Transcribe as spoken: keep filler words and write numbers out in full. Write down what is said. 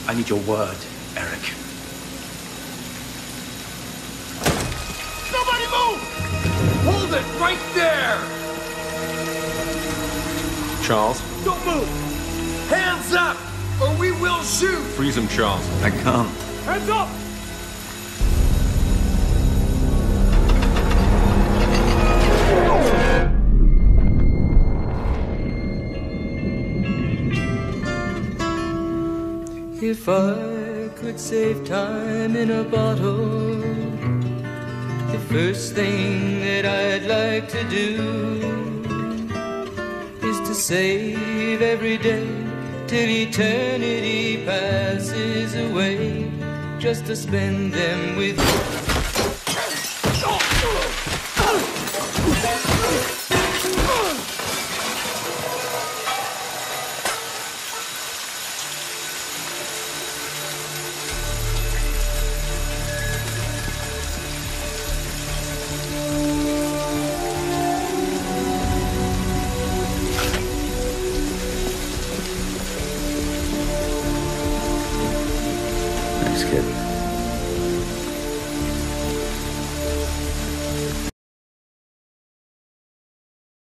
I need your word, Eric. Nobody move! Hold it right there! Charles? Don't move! Hands up, or we will shoot! Freeze him, Charles. I can't. Hands up! If I could save time in a bottle, the first thing that I'd like to do is to save every day till eternity passes away, just to spend them with you. Thanks, kid.